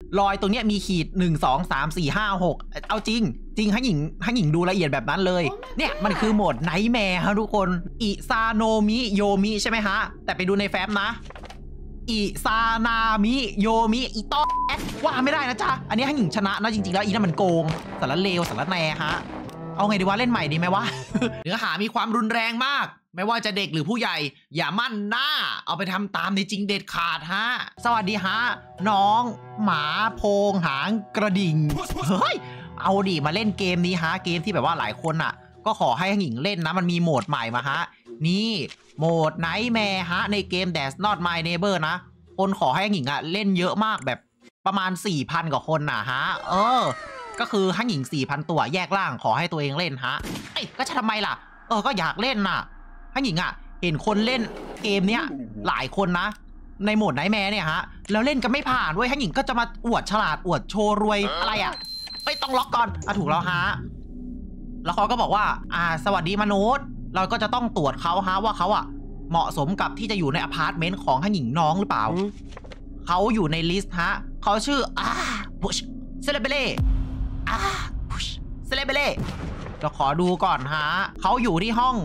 รอยตรงเนี้ยมีขีด1 2 3 4 5 6เอาจริงให้หญิงดูละเอียดแบบนั้นเลยเนี่ยมันคือโหมดไนท์แมร์ครับทุกคนอิซาโนมิโยมิใช่ไหมฮะแต่ไปดูในแฟ้มนะอิซานามิโยมิอิโตะว่าไม่ได้นะจ๊ะอันนี้ให้หญิงชนะนะจริงๆแล้วอีนั่นมันโกงสารเลวสารแหน่ฮะเอาไงดีวะเล่นใหม่ดีไหมวะ เนื้อหามีความรุนแรงมากไม่ว่าจะเด็กหรือผู้ใหญ่อย่ามั่นหน้าเอาไปทำตามในจริงเด็ดขาดฮะสวัสดีฮะน้องหมาโพงหางกระดิ่งเฮ้ยเอาดิมาเล่นเกมนี้ฮะเกมที่แบบว่าหลายคนอ่ะก็ขอให้หญิงเล่นนะมันมีโหมดใหม่มาฮะนี่โหมดไนท์แมร์ฮะในเกม That's Not My Neighbor นะคนขอให้หญิงอ่ะเล่นเยอะมากแบบประมาณ 4,000 กว่าคนน่ะฮะก็คือให้หญิง 4,000 ตัวแยกล่างขอให้ตัวเองเล่นฮะก็จะทำไมล่ะก็อยากเล่นน่ะให้หญิงอ่ะเห็นคนเล่นเกมเนี้ยหลายคนนะในโหมดไนท์แมร์เนี่ยฮะแล้วเล่นกันไม่ผ่านด้วยให้หญิงก็จะมาอวดฉลาดอวดโชว์รวยอะไรอ่ะต้องล็อกก่อนถูกแล้วฮะแล้วเขาก็บอกว่าสวัสดีมนุษย์เราก็จะต้องตรวจเขาฮะว่าเขาอ่ะเหมาะสมกับที่จะอยู่ในอพาร์ตเมนต์ของให้หญิงน้องหรือเปล่าเขาอยู่ในลิสต์ฮะเขาชื่อพุชเซเลเบเล่พุชเซเลเบเล่เราขอดูก่อนฮะเขาอยู่ที่ห้อง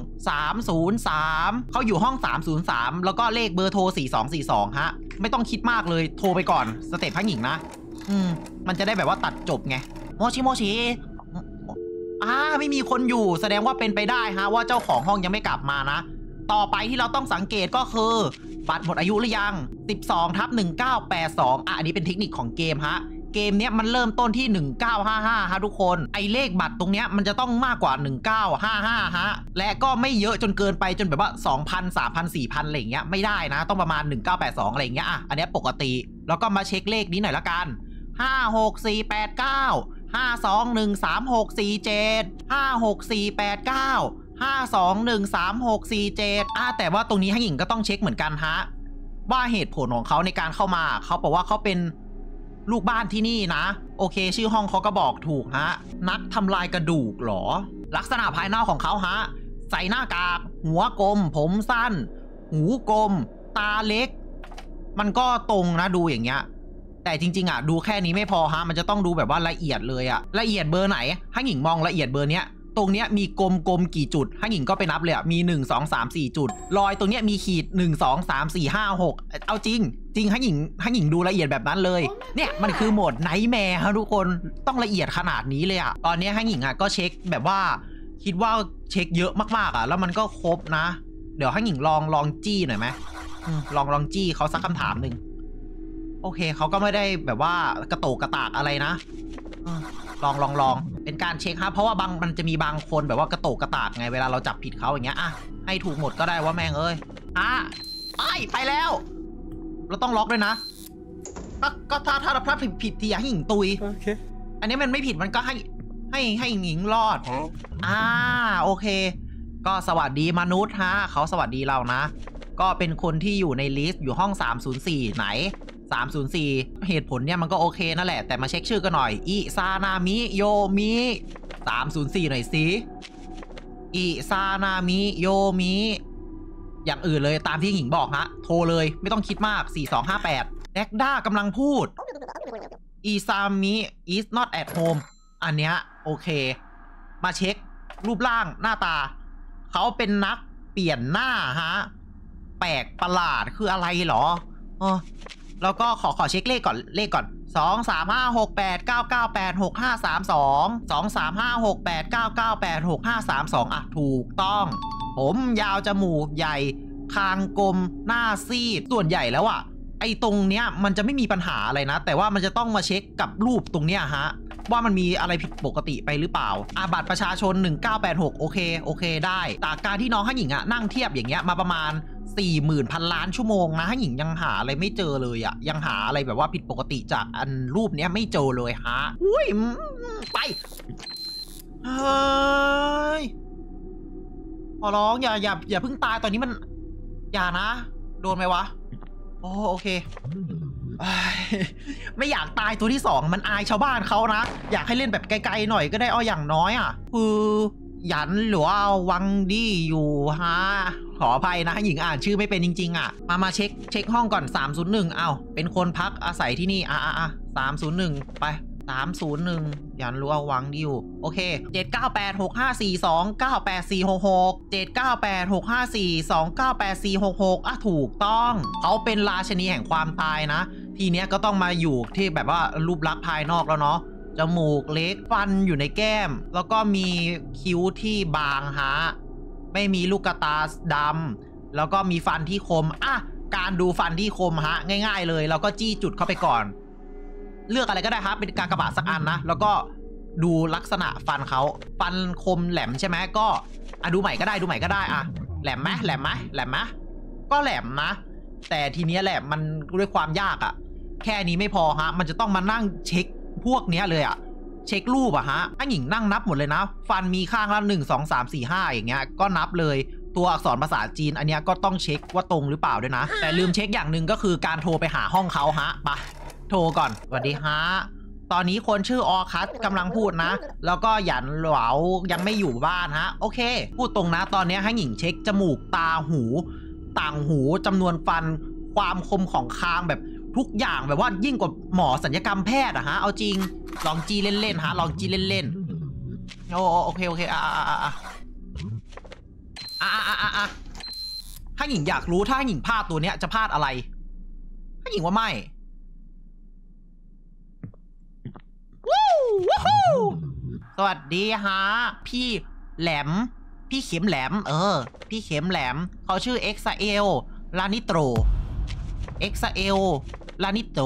303เขาอยู่ห้อง303แล้วก็เลขเบอร์โทร4242ฮะไม่ต้องคิดมากเลยโทรไปก่อนสเตปพังหญิงนะมันจะได้แบบว่าตัดจบไงโมชิไม่มีคนอยู่แสดงว่าเป็นไปได้ฮะว่าเจ้าของห้องยังไม่กลับมานะต่อไปที่เราต้องสังเกตก็คือบัตรหมดอายุหรือยัง12/1982อันนี้เป็นเทคนิคของเกมฮะเกมเนี้ยมันเริ่มต้นที่1955ฮะทุกคนไอเลขบัตรตรงเนี้ยมันจะต้องมากกว่า1955ฮะและก็ไม่เยอะจนเกินไปจนแบบว่า 2,000 3,000 4,000อะไรอย่างเงี้ยไม่ได้นะต้องประมาณ1982อะไรอย่างเงี้ยอันนี้ปกติแล้วก็มาเช็คเลขนี้หน่อยละกัน56489 5213647 56489 5213647แต่ว่าตรงนี้ให้หญิงก็ต้องเช็คเหมือนกันฮะว่าเหตุผลของเขาในการเข้ามาเขาบอกว่าเขาเป็นลูกบ้านที่นี่นะโอเคชื่อห้องเขาก็บอกถูกฮะนักทำลายกระดูกหรอลักษณะภายนอกของเขาฮะใส่หน้ากากหัวกลมผมสั้นหูกลมตาเล็กมันก็ตรงนะดูอย่างเงี้ยแต่จริงๆดูแค่นี้ไม่พอฮะมันจะต้องดูแบบว่าละเอียดเลยละเอียดเบอร์ไหนให้หญิงมองละเอียดเบอร์เนี้ยตรงเนี้ยมีกลมๆกี่จุดให้หญิงก็ไปนับเลยมี1 2 3 4จุดรอยตรงเนี้ยมีขีด1 2 3 4 5 6เอาจริงให้หญิงดูละเอียดแบบนั้นเลยเนี่ยมันคือโหมดไนท์แมร์ครับทุกคนต้องละเอียดขนาดนี้เลยตอนนี้ให้หญิงก็เช็คแบบว่าคิดว่าเช็คเยอะมากๆแล้วมันก็ครบนะเดี๋ยวให้หญิงลองจี้หน่อยไหมลองจี้เขาสักคำถามหนึ่งโอเคเขาก็ไม่ได้แบบว่ากระโตกกระตากอะไรนะลองเป็นการเช็คครับเพราะว่ามันจะมีบางคนแบบว่ากระโตกกระตากไงเวลาเราจับผิดเขาอย่างเงี้ยให้ถูกหมดก็ได้ว่าแม่งไปแล้วเราต้องล็อกด้วยนะก็ถ้าผิดทีอย่าให้หญิงตุยอันนี้มันไม่ผิดมันก็ให้หญิงรอดโอเคก็สวัสดีมนุษย์ฮะเขาสวัสดีเรานะก็เป็นคนที่อยู่ในลิสต์อยู่ห้อง304ไหน304เหตุผลเนี่ยมันก็โอเคนั่นแหละแต่มาเช็คชื่อกันหน่อยอิซานามิโยมิ304หน่อยสิอิซานามิโยมิอย่างอื่นเลยตามที่หญิงบอกฮะโทรเลยไม่ต้องคิดมาก4258แดกด้ากำลังพูดอิซามิ is not at home อันเนี้ยโอเคมาเช็ครูปร่างหน้าตาเขาเป็นนักเปลี่ยนหน้าฮะแปลกประหลาดคืออะไรหรอแล้วก็ขอเช็คเลขก่อน2356899865322 ถูกต้องผมยาวจมูกใหญ่คางกลมหน้าซีดส่วนใหญ่แล้วไอ้ตรงเนี้ยมันจะไม่มีปัญหาอะไรนะแต่ว่ามันจะต้องมาเช็คกับรูปตรงเนี้ยฮะว่ามันมีอะไรผิดปกติไปหรือเปล่าบัตรประชาชน1986โอเคได้แต่การที่น้องให้หญิงนั่งเทียบอย่างเงี้ยมาประมาณ40,000 ล้านชั่วโมงนะให้หญิงยังหาอะไรไม่เจอเลยยังหาอะไรแบบว่าผิดปกติจากอันรูปเนี้ยไม่เจอเลยฮะไปเฮ้ยขอร้องอย่าเพิ่งตายตอนนี้มันอย่านะโดนไหมวะโอเคไม่อยากตายตัวที่2มันอายชาวบ้านเขานะอยากให้เล่นแบบไกลๆหน่อยก็ได้อย่างน้อยคือหยันหรือว่าวังดี้อยู่ฮะขออภัยนะหญิงอ่านชื่อไม่เป็นจริงๆอ่ะมาเช็คห้องก่อน301เอาเป็นคนพักอาศัยที่นี่301ไป301หยันหรือว่าวังดี้อยู่โอเค79865429846 79865429846ถูกต้องเขาเป็นราชนีแห่งความตายนะทีเนี้ยก็ต้องมาอยู่ที่แบบว่ารูปลักษณ์ภายนอกแล้วเนาะจมูกเล็กฟันอยู่ในแก้มแล้วก็มีคิ้วที่บางฮะไม่มีลูกตาดำแล้วก็มีฟันที่คมการดูฟันที่คมฮะง่ายๆเลยเราก็จี้จุดเข้าไปก่อนเลือกอะไรก็ได้ครับเป็นกากบาทสักอันนะแล้วก็ดูลักษณะฟันเขาฟันคมแหลมใช่ไหมก็ดูใหม่ก็ได้แหลมไหมก็แหลมนะแต่ทีนี้แหละมันด้วยความยากแค่นี้ไม่พอฮะมันจะต้องมานั่งเช็คพวกเนี้ยเลยเช็ครูปฮะหญิงนั่งนับหมดเลยนะฟันมีข้างละ1 2 3 4 5อย่างเงี้ยก็นับเลยตัวอักษรภาษาจีนอันเนี้ยก็ต้องเช็คว่าตรงหรือเปล่าด้วยนะแต่ลืมเช็คอย่างหนึ่งก็คือการโทรไปหาห้องเขาฮะไปโทรก่อนสวัสดีฮะตอนนี้คนชื่อออคัสกำลังพูดนะแล้วก็หยันเหลายังไม่อยู่บ้านฮะโอเคพูดตรงนะตอนนี้ให้หญิงเช็คจมูกตาหูต่างหูจำนวนฟันความคมของคางแบบทุกอย่างแบบว่ายิ่งกว่าหมอศัลยกรรมแพทย์ฮะเอาจริงลองจีเล่นๆฮะลองจีเล่นโอเคถ้าหญิงอยากรู้ถ้าหญิงพลาดตัวเนี้ยจะพลาดอะไรถ้าหญิงว่าไม่สวัสดีฮะพี่แหลมพี่เข็มแหลมพี่เข็มแหลมเขาชื่อเอ็กซาเอลลานิโตรลานิโตร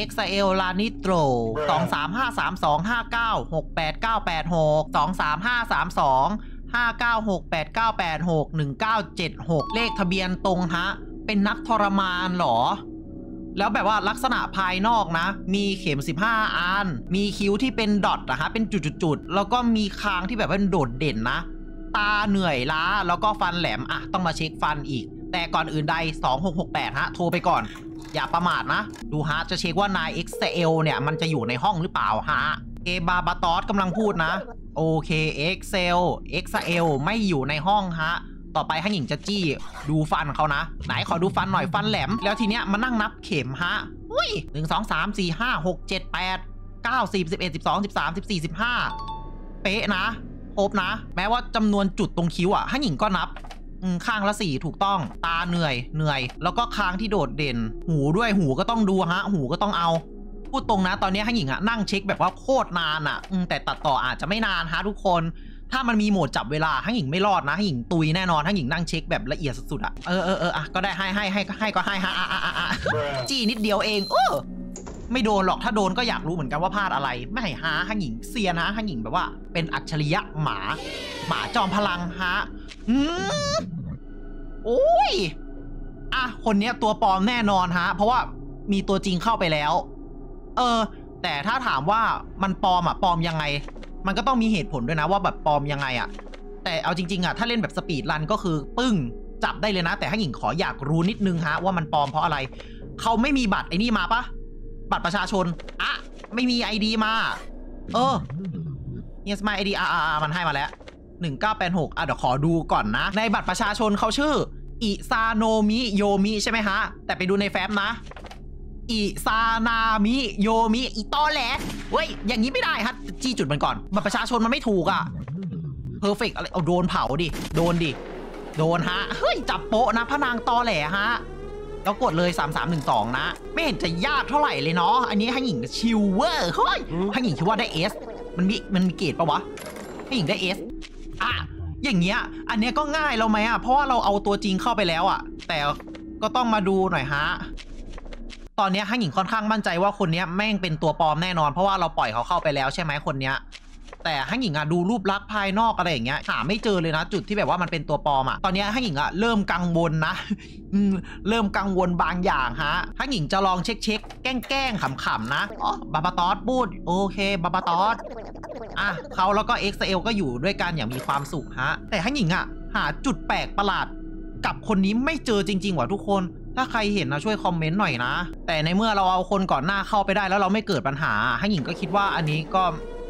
23532596896235325325968961976เลขทะเบียนตรงฮะเป็นนักทรมานหรอแล้วแบบว่าลักษณะภายนอกนะมีเข็ม15อันมีคิ้วที่เป็นดอทนะฮะเป็นจุดๆแล้วก็มีคางที่แบบว่าโดดเด่นนะตาเหนื่อยล้าแล้วก็ฟันแหลมต้องมาเช็คฟันอีกแต่ก่อนอื่นใด2668ฮะโทรไปก่อนอย่าประมาทนะดูฮะจะเช็คว่านายเอ็กซาเอลเนี่ยมันจะอยู่ในห้องหรือเปล่าฮะบาบาตอสกำลังพูดนะโอเคเอ็กซาเอลไม่อยู่ในห้องฮะต่อไปให้หญิงจะจี้ดูฟันเขานะไหนขอดูฟันหน่อยฟันแหลมแล้วทีเนี้ยมานั่งนับเข็มฮะอุ้ย1 2 3 4 5 6 7 8 9 10 11 12 13 14 15เป๊ะนะครบนะแม้ว่าจำนวนจุดตรงคิ้วให้หญิงก็นับข้างละ4ถูกต้องตาเหนื่อยแล้วก็คางที่โดดเด่นหูด้วยหูก็ต้องดูฮะหูก็ต้องเอาพูดตรงนะตอนนี้ให้หญิงนั่งเช็คแบบว่าโคตรนานแต่ตัดต่ออาจจะไม่นานฮะทุกคนถ้ามันมีโหมดจับเวลาให้หญิงไม่รอดนะให้หญิงตุยแน่นอนให้หญิงนั่งเช็คแบบละเอียดสุดๆก็ได้ให้ก็ให้ฮะจี้นิดเดียวเองไม่โดนหรอกถ้าโดนก็อยากรู้เหมือนกันว่าพลาดอะไรไม่ให้ให้หญิงเซียนนะให้หญิงแบบว่าเป็นอัจฉริยะหมาจอมพลังฮะโอ้ยคนนี้ตัวปลอมแน่นอนฮะเพราะว่ามีตัวจริงเข้าไปแล้วแต่ถ้าถามว่ามันปลอมยังไงมันก็ต้องมีเหตุผลด้วยนะว่าแบบปลอมยังไงแต่เอาจริงๆถ้าเล่นแบบสปีดรันก็คือปึ้งจับได้เลยนะแต่ให้หญิงขออยากรู้นิดนึงฮะว่ามันปลอมเพราะอะไรเขาไม่มีบัตรไอ้นี่มาปะบัตรประชาชนไม่มี ID มาHere's my ID มันให้มาแล้ว1986เดี๋ยวขอดูก่อนนะในบัตรประชาชนเขาชื่ออิซาโนมิโยมิใช่ไหมฮะแต่ไปดูในแฟ้มนะอิซานามิโยมิอิตอแหลเว้ยอย่างนี้ไม่ได้ฮะจี้จุดมันก่อนบัตรประชาชนมันไม่ถูกเพอร์เฟกต์อะไรเอาโดนเผาดิโดนฮะเฮ้ยจับโป๊ะนะพระนางตอแหลฮะแล้วกดเลย3312นะไม่เห็นจะยากเท่าไหร่เลยเนาะอันนี้ให้หญิงชิลเวอร์เฮ้ยให้หญิงคิดว่าได้ S มันมีเกรดปะวะให้หญิงได้ S อย่างเงี้ยอันเนี้ยก็ง่ายแล้วไหมเพราะว่าเราเอาตัวจริงเข้าไปแล้วแต่ก็ต้องมาดูหน่อยฮะตอนนี้ให้หญิงค่อนข้างมั่นใจว่าคนนี้แม่งเป็นตัวปลอมแน่นอนเพราะว่าเราปล่อยเขาเข้าไปแล้วใช่ไหมคนเนี้ยแต่ให้หญิงดูรูปลักษณ์ภายนอกอะไรอย่างเงี้ยหาไม่เจอเลยนะจุดที่แบบว่ามันเป็นตัวปลอมตอนนี้ให้หญิงเริ่มกังวลนะ เริ่มกังวลบางอย่างฮะให้หญิงจะลองเช็คแกล้งขำๆนะบาบาตอสพูดโอเคบาบาตอสเขาแล้วก็เอ็กซ์เอลก็อยู่ด้วยกันอย่างมีความสุขฮะแต่ให้หญิงหาจุดแปลกประหลาดกับคนนี้ไม่เจอจริงๆว่ะทุกคนถ้าใครเห็นนะช่วยคอมเมนต์หน่อยนะแต่ในเมื่อเราเอาคนก่อนหน้าเข้าไปได้แล้วเราไม่เกิดปัญหาให้หญิงก็คิดว่าอันนี้ก็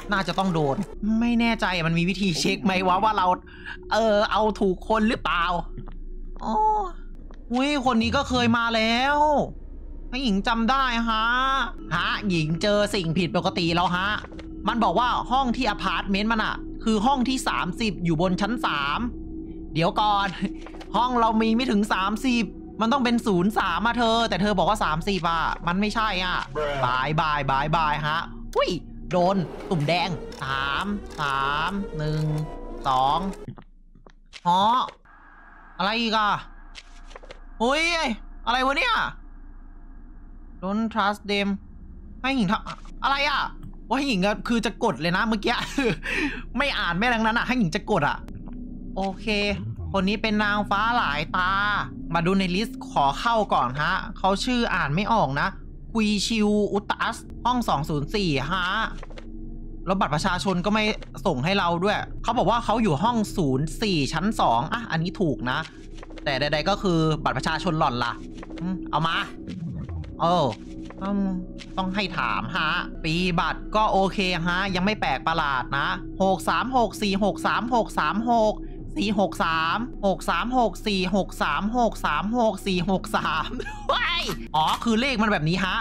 น่าจะต้องโดนไม่แน่ใจมันมีวิธีเช็คไหมว่าเราเอาถูกคนหรือเปล่าอ๋ออุ้ยคนนี้ก็เคยมาแล้วหญิงจำได้ฮะหญิงเจอสิ่งผิดปกติแล้วฮะมันบอกว่าห้องที่อพาร์ตเมนต์มันอะคือห้องที่30อยู่บนชั้น3เดี๋ยวก่อนห้องเรามีไม่ถึง30มันต้องเป็น03มาเธอแต่เธอบอกว่า30อ่ะมันไม่ใช่อ่ะบายฮะอุ้ยโดนตุ่มแดง3 1 2อ๋ออะไรอีกอ่ะอุ้ยอะไรวะเนี่ย Don't trust them ให้หญิงทำอะไรอ่ะว่าให้หญิงก็คือจะกดเลยนะเมื่อกี้ ไม่อ่านไม่ดังนั้นอ่ะให้หญิงจะกดอ่ะโอเคคนนี้เป็นนางฟ้าหลายตามาดูในลิสต์ขอเข้าก่อนฮะเขาชื่ออ่านไม่ออกนะคุยชิวอุตัสห้อง204ฮะแล้วบัตรประชาชนก็ไม่ส่งให้เราด้วยเขาบอกว่าเขาอยู่ห้อง04ชั้น2อ่ะอันนี้ถูกนะแต่ใดๆก็คือบัตรประชาชนหล่อนล่ะเอามาต้องให้ถามฮะปีบัตรก็โอเคฮะยังไม่แปลกประหลาดนะ636463636 463 ว้ายอ๋อคือเลขมันแบบนี้ฮะ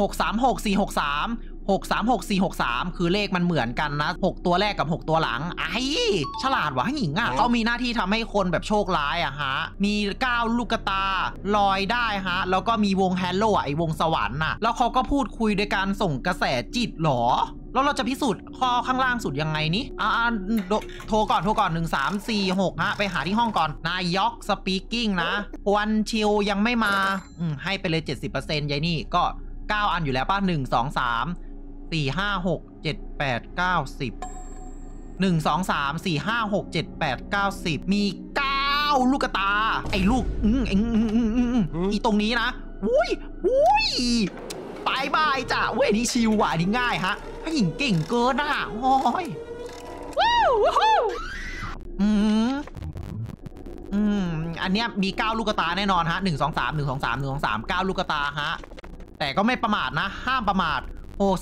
6364636 คือเลขมันเหมือนกันนะ6ตัวแรกกับ6ตัวหลังฉลาดวะหญิงอ่ะเขามีหน้าที่ทำให้คนแบบโชคร้ายอะฮะมี9ลูกตาลอยได้ฮะแล้วก็มีวงแฮลโลไอวงสวรรค์น่ะแล้วเขาก็พูดคุยโดยการส่งกระแสจิตหรอแล้วเราจะพิสูจน์ข้อข้างล่างสุดยังไงนี้โทรก่อน1346ฮะไปหาที่ห้องก่อนนายกสปีกิ้งนะวันชิวยังไม่มาให้ไปเลย 70% ยายนี่ก็9อันอยู่แล้วป่ะ1 2 3 4 5 6 7 8 9 10 1 2 3 4 5 6 7 8 9 10มี9ลูกตาไอ้ลูกอีตรงนี้นะอุ้ยบายจ้ะเว้ยนี่ชิวว่ะนี่ง่ายฮะถ้าหญิงเก่งเกินอ่ะโอ้ยว้าวอันเนี้ยมี9ลูกตาแน่นอนฮะ1 2 3 1 2 3 1 2 3 9ลูกตาฮะแต่ก็ไม่ประมาทนะห้ามประมาท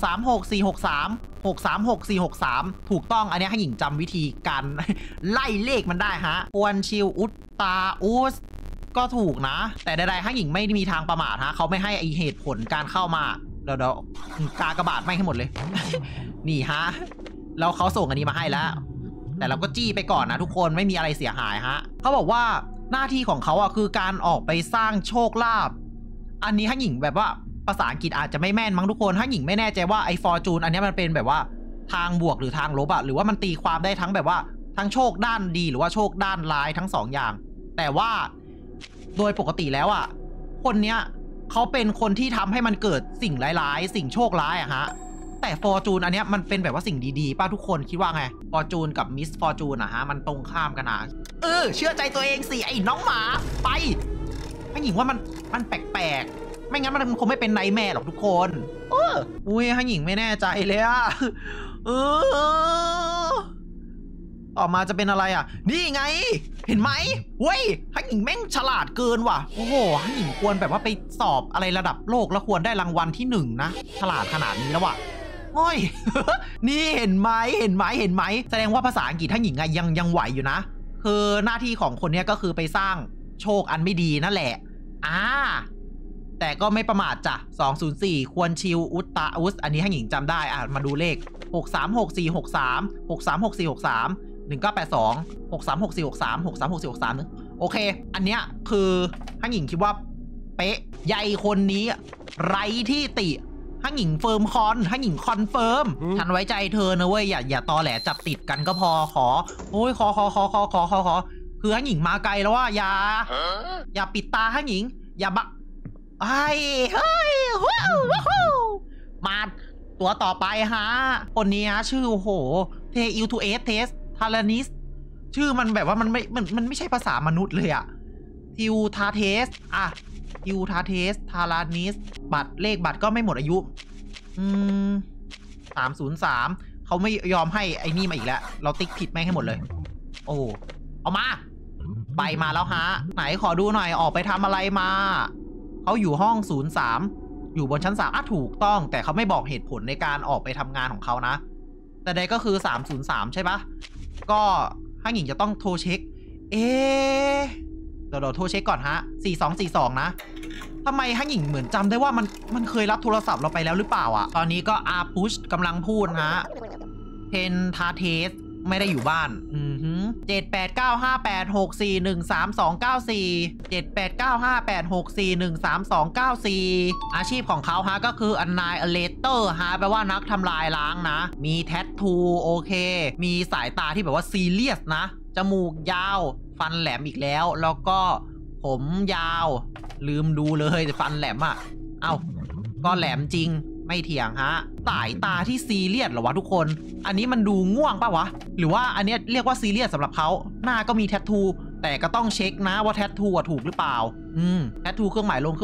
636463636 ถูกต้องอันนี้ให้หญิงจำวิธีการไล่เลขมันได้ฮะควรชิวอุตตาอุสก็ถูกนะแต่ใดๆให้หญิงไม่มีทางประมาทฮะเขาไม่ให้ไอเหตุผลการเข้ามาเดี๋ยวกากระบาดไม่ให้หมดเลย นี่ฮะแล้วเขาส่งอันนี้มาให้แล้วแต่เราก็จี้ไปก่อนนะทุกคนไม่มีอะไรเสียหายฮะเขาบอกว่าหน้าที่ของเขาอ่ะคือการออกไปสร้างโชคลาภอันนี้ให้หญิงแบบว่าภาษาอังกฤษอาจจะไม่แม่นมั้งทุกคนถ้าหญิงไม่แน่ใจว่าไอ้ฟอร์จูนอันนี้มันเป็นแบบว่าทางบวกหรือทางลบอะหรือว่ามันตีความได้ทั้งแบบว่าทั้งโชคด้านดีหรือว่าโชคด้านร้ายทั้ง2อย่างแต่ว่าโดยปกติแล้วอะคนเนี้ยเขาเป็นคนที่ทำให้มันเกิดสิ่งร้ายๆสิ่งโชคร้ายอะฮะแต่ฟอร์จูนอันนี้มันเป็นแบบว่าสิ่งดีๆป่ะทุกคนคิดว่าไงฟอร์จูนกับมิสฟอร์จูนอะฮะมันตรงข้ามกันนะเชื่อใจตัวเองสิไอ้น้องหมาไปให้หญิงว่ามันแปลกไม่งั้นมันคงไม่เป็นไนท์แมร์หรอกทุกคนอุ้ยให้หญิงไม่แน่ใจเลยอะต่อมาจะเป็นอะไรอ่ะนี่ไงเห็นไหมเว้ยให้หญิงแม่งฉลาดเกินว่ะโอ้โหให้หญิงควรแบบว่าไปสอบอะไรระดับโลกแล้วควรได้รางวัลที่1นะฉลาดขนาดนี้แล้วว่ะโอ้ย นี่เห็นไหมแสดงว่าภาษาอังกฤษถ้าหญิงยังไหวอยู่นะคือหน้าที่ของคนนี้ก็คือไปสร้างโชคอันไม่ดีนั่นแหละแต่ก็ไม่ประมาทจ้ะ204ควรชิวอุตตาอุสอันนี้ให้หญิงจำได้มาดูเลข6364636 63646 1982 63646 63646 โอเคอันเนี้ยคือให้หญิงคิดว่าเป๊ะใหญ่คนนี้ไร้ที่ติให้หญิงเฟิร์มให้หญิงคอนเฟิร์มฉันไว้ใจเธอนะเว้ยอย่าตอแหลจับติดกันก็พอขอโอ้ยขอคือให้หญิงมาไกลแล้วว่าอย่าปิดตาให้หญิงอย่าเฮ้ยมาตัวต่อไปฮะคนนี้ฮะชื่อโอ้โหเทอิลทูเอสเทสทารานิสชื่อมันแบบว่ามันไม่ใช่ภาษามนุษย์เลยอะทิวทาเทสทิวทาเทสทารานิสเลขบัตรก็ไม่หมดอายุ303เขาไม่ยอมให้ไอ้นี่มาอีกแล้วเราติ๊กผิดไม่ให้หมดเลยโอ้เอามาไปมาแล้วฮะไหนขอดูหน่อยออกไปทำอะไรมาเขาอยู่ห้อง03อยู่บนชั้น3ถูกต้องแต่เขาไม่บอกเหตุผลในการออกไปทำงานของเขานะแต่ใดก็คือ303ใช่ปะก็ฮั่งหญิงจะต้องโทรเช็คเดี๋ยวโทรเช็คก่อนฮะ4242นะทำไมฮั่งหญิงเหมือนจำได้ว่ามันเคยรับโทรศัพท์เราไปแล้วหรือเปล่าอ่ะตอนนี้ก็อาพุชกำลังพูดฮะเพนทาเทสไม่ได้อยู่บ้าน78958641329478958641329อาชีพของเขาฮะก็คือ Annihilator ฮะแปลว่านักทำลายล้างนะมีแทททูโอเคมีสายตาที่แบบว่าซีเรียสนะจมูกยาวฟันแหลมอีกแล้วก็ผมยาวลืมดูเลยฟันแหลมอ่ะเอ้าก็แหลมจริงไม่เถียงฮะสายตาที่ซีเรียสเหรอวะทุกคนอันนี้มันดูง่วงป่ะวะหรือว่าอันนี้เรียกว่าซีเรียสสำหรับเขาหน้าก็มีแทททูแต่ก็ต้องเช็คนะว่าแทททูถูกหรือเปล่าแทททูเครื่องหมายลง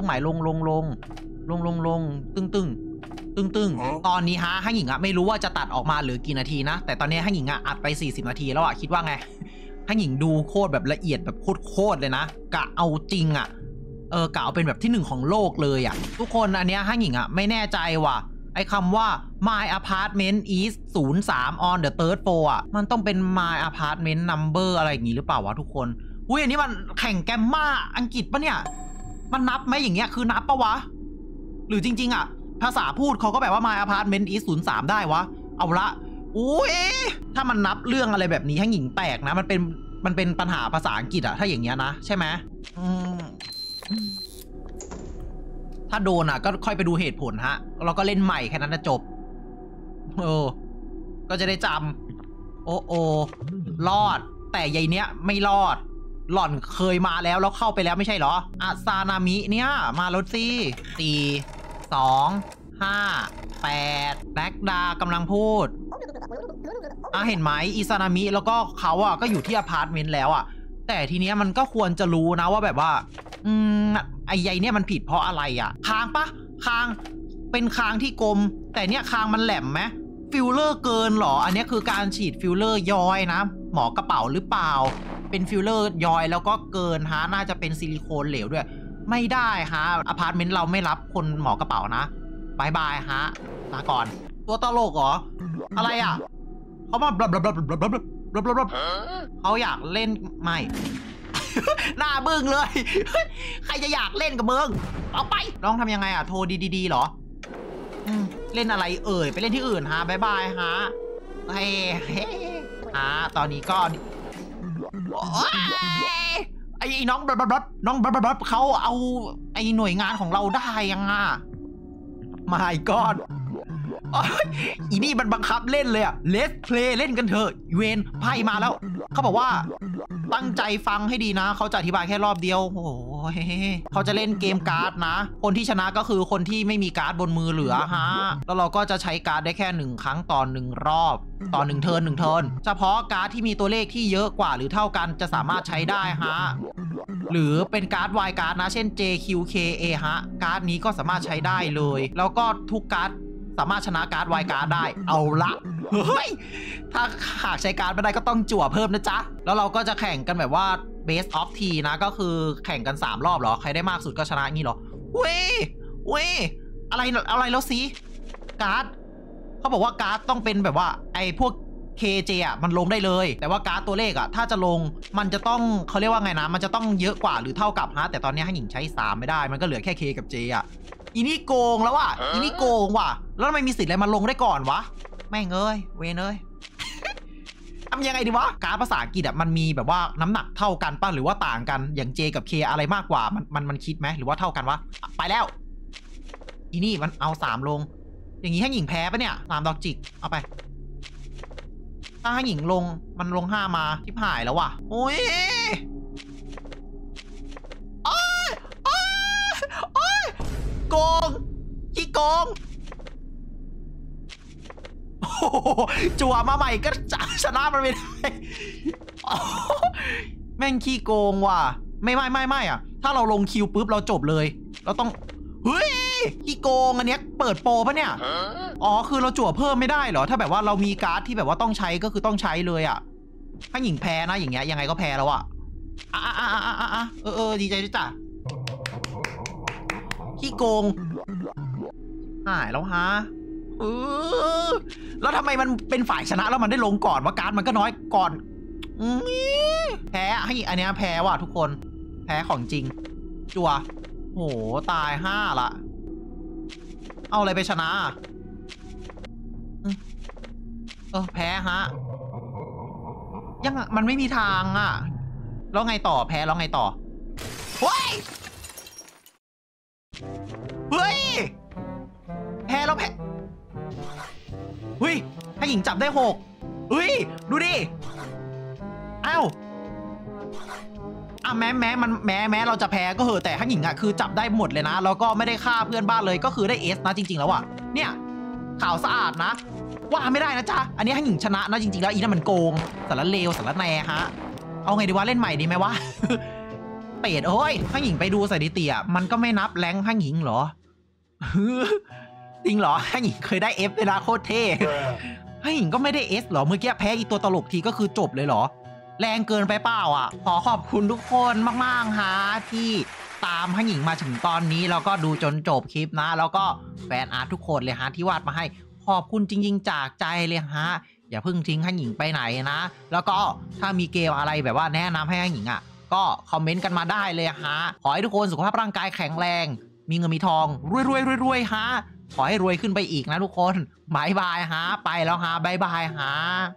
ตึงตอนนี้ฮะฮั่งหญิงอะไม่รู้ว่าจะตัดออกมาหรือกี่นาทีนะแต่ตอนนี้ฮั่งหญิงอะอัดไป40นาทีแล้วอะคิดว่าไงฮั่งหญิงดูโคตรแบบละเอียดแบบโคตรเลยนะกะเอาจริงอะกะเอาเป็นแบบที่1ของโลกเลยอะทุกคนอันเนี้ยฮั่งหญิงอะไม่แน่ใจว่ะไอ้คำว่า my apartment is 03 on the third floor อ่ะมันต้องเป็น my apartment number อะไรอย่างงี้หรือเปล่าวะทุกคนอุ้ยอันนี้มันแข่งแกมมาอังกฤษปะเนี่ยมันนับไหมอย่างเงี้ยคือนับปะวะหรือจริงๆอ่ะภาษาพูดเขาก็แบบว่า my apartment is 03ได้วะเอาละอุ้ยถ้ามันนับเรื่องอะไรแบบนี้ให้หญิงแตกนะมันเป็นปัญหาภาษาอังกฤษอะถ้าอย่างเงี้ยนะใช่ไหมถ้าโดนอ่ะก็ค่อยไปดูเหตุผลฮะเราก็เล่นใหม่แค่นั้นจะจบก็จะได้จำโอ้รอดแต่ยายเนี้ยไม่รอดหล่อนเคยมาแล้วเข้าไปแล้วไม่ใช่เหรออาซานามิเนี่ยมาแล้วสิ425 8แบล็กดากำลังพูดเห็นไหมอิซานามิแล้วก็เขาอ่ะก็อยู่ที่อพาร์ตเมนต์แล้วอ่ะแต่ทีเนี้ยมันก็ควรจะรู้นะว่าแบบว่าไอ้ใยเนี่ยมันผิดเพราะอะไรอ่ะคางปะคางเป็นคางที่กลมแต่เนี้ยคางมันแหลมไหมฟิลเลอร์เกินหรออันนี้คือการฉีดฟิลเลอร์ย้อยนะหมอกระเป๋าหรือเปล่าเป็นฟิลเลอร์ย้อยแล้วก็เกินฮะน่าจะเป็นซิลิโคนเหลวด้วยไม่ได้ฮะอพาร์ตเมนต์เราไม่รับคนหมอกระเป๋านะบายบายฮะลาก่อนตัวตลกเหรออะไรอ่ะเขามาเขาอยากเล่นไม่หน้าบึ้งเลยใครจะอยากเล่นกับมึงเอาไปลองทำยังไงอ่ะโทรดีๆหรอเล่นอะไรไปเล่นที่อื่นฮะบายบายฮะเฮ้ตอนนี้ก็ไอ้น้องเขาเอาไอ้หน่วยงานของเราได้ยังอ่ะMy God อีนี่มันบังคับเล่นเลยอะ Let's play เล่นกันเถอะเวนไพ่มาแล้วเขาบอกว่าตั้งใจฟังให้ดีนะเขาจะอธิบายแค่รอบเดียวโอ้โหเขาจะเล่นเกมการ์ดนะคนที่ชนะก็คือคนที่ไม่มีการ์ดบนมือเหลือฮะแล้วเราก็จะใช้การ์ดได้แค่1ครั้งต่อ1รอบต่อ1เทิร์นเฉพาะการ์ดที่มีตัวเลขที่เยอะกว่าหรือเท่ากันจะสามารถใช้ได้ฮะหรือเป็นการ์ด Y การ์ดนะเช่น JQKA ฮะการ์ดนี้ก็สามารถใช้ได้เลยแล้วก็ทุกการ์ดสามารถชนะการ์ด Y การ์ดได้เอาละเฮ้ยถ้าหากใช้การ์ดไม่ได้ก็ต้องจั่วเพิ่มนะจ๊ะแล้วเราก็จะแข่งกันแบบว่า Best of T นะก็คือแข่งกัน3รอบเหรอใครได้มากสุดก็ชนะงี้เหรอเว้ยอะไรแล้วสิการ์ดเขาบอกว่าการ์ดต้องเป็นแบบว่าไอ้พวก KJ อ่ะมันลงได้เลยแต่ว่าการ์ดตัวเลขอ่ะถ้าจะลงมันจะต้องเขาเรียกว่าไงนะมันจะต้องเยอะกว่าหรือเท่ากับฮะแต่ตอนนี้ให้หญิงใช้3ไม่ได้มันก็เหลือแค่ K กับ J อ่ะอีนี่โกงแล้วว่ะอีนี่โกงว่ะแล้วทำไมมีสิทธิ์อะไรมาลงได้ก่อนวะแม่งเอ้ยเวนเอ้ย ทำยังไงดีวะการ์ดภาษาอังกฤษอ่ะมันมีแบบว่าน้ำหนักเท่ากันป่ะหรือว่าต่างกันอย่าง J กับ K อะไรมากกว่ามันคิดไหมหรือว่าเท่ากันวะไปแล้วอีนี่มันเอา3ลงอย่างงี้ให้หญิงแพ้ปะเนี่ย3ดอกจิกเอาไปถ้าให้หญิงลงมันลง5มาที่หายแล้วว่ะโอ้ยโกงขี้โกงจั่วมาใหม่ก็ชนะมันไม่ได้แม่งขี้โกงว่ะไม่อ่ะถ้าเราลงคิวปุ๊บเราจบเลยเราต้องเฮ้ยขี้โกงอันเนี้ยเปิดโปรปะเนี่ยอ๋อคือเราจั่วเพิ่มไม่ได้เหรอถ้าแบบว่าเรามีการ์ดที่แบบว่าต้องใช้ก็คือต้องใช้เลยอ่ะถ้าหญิงแพ้นะอย่างเงี้ยยังไงก็แพ้แล้วอ่ะดีใจด้วยจ้ะขี้โกงหายแล้วฮะแล้วทำไมมันเป็นฝ่ายชนะแล้วมันได้ลงก่อนว่าการ์ดมันก็น้อยก่อนแพ้ให้อันเนี้ยแพ้ว่ะทุกคนแพ้ของจริงจัวโหตาย5ละเอาอะไรไปชนะแพ้ฮะยังมันไม่มีทางอ่ะแล้วไงต่อแพ้แล้วไงต่อเฮ้ยแพ้แล้วแพ้เฮ้ยให้หญิงจับได้6เฮ้ยดูดิอ้าวแม้เราจะแพ้ก็เหอะแต่ให้หญิงอ่ะคือจับได้หมดเลยนะแล้วก็ไม่ได้ฆ่าเพื่อนบ้านเลยก็คือได้เอสนะจริงๆแล้วอ่ะเนี่ยข่าวสะอาดนะว่าไม่ได้นะจ๊ะอันนี้ให้หญิงชนะนะจริงๆแล้วอีนั่นมันโกงสารเลวสารแหน่ฮะเอาไงดีวะเล่นใหม่ดีไหมวะ เป็ดโอ้ยให้หญิงไปดูสถิติอ่ะมันก็ไม่นับแรงให้หญิงเหรอ จริงเหรอให้หญิงเคยได้ F เลยนะโคตรเท่ให้หญิงก็ไม่ได้ S เหรอเมื่อกี้แพ้อีตัวตลกทีก็คือจบเลยเหรอแรงเกินไปเปล่าอ่ะขอขอบคุณทุกคนมากๆฮะที่ตามให้หญิงมาถึงตอนนี้แล้วก็ดูจนจบคลิปนะแล้วก็แฟนอาร์ตทุกคนเลยฮะที่วาดมาให้ขอบคุณจริงๆจากใจเลยฮะอย่าเพิ่งทิ้งให้หญิงไปไหนนะแล้วก็ถ้ามีเกมอะไรแบบว่าแนะนำให้หญิงอ่ะก็คอมเมนต์กันมาได้เลยฮะขอให้ทุกคนสุขภาพร่างกายแข็งแรงมีเงินมีทองรวยฮะขอให้รวยขึ้นไปอีกนะทุกคนบายบายฮะไปแล้วฮะบายบายฮะ